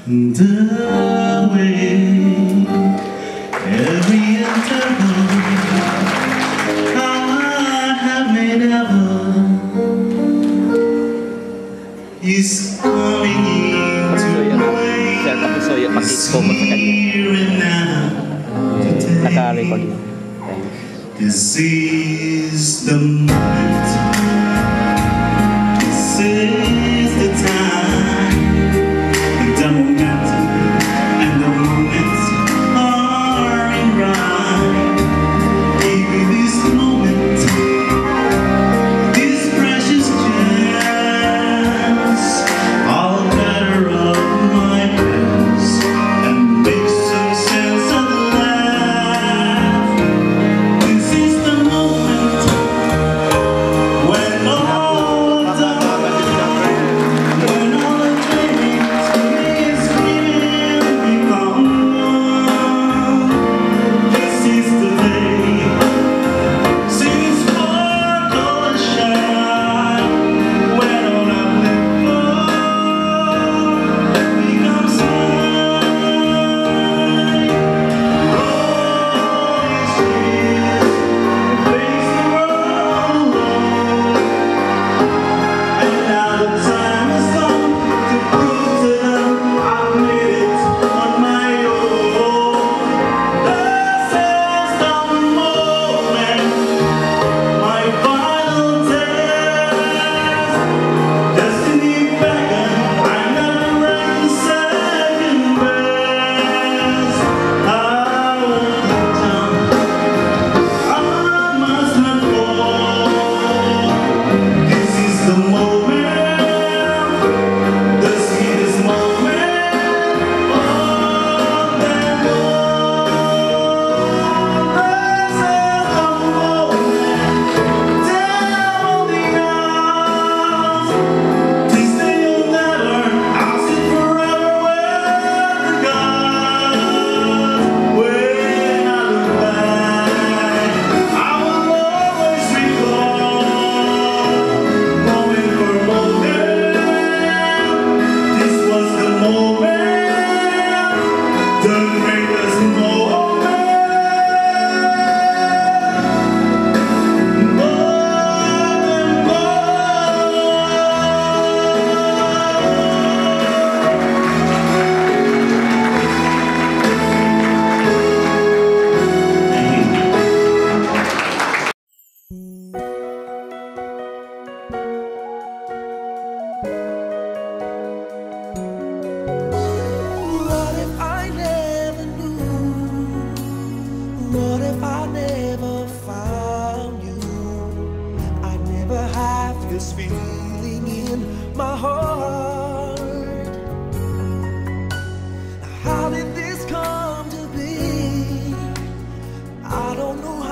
the way every interval I have made ever is coming into play. It's here and now today. This is the moment. This is the time. The momentum and the moments are in rhyme. Give me this moment, this precious chance. I'll gather up my plans and make some sense of life. This is the moment when all the this feeling in my heart. How did this come to be? I don't know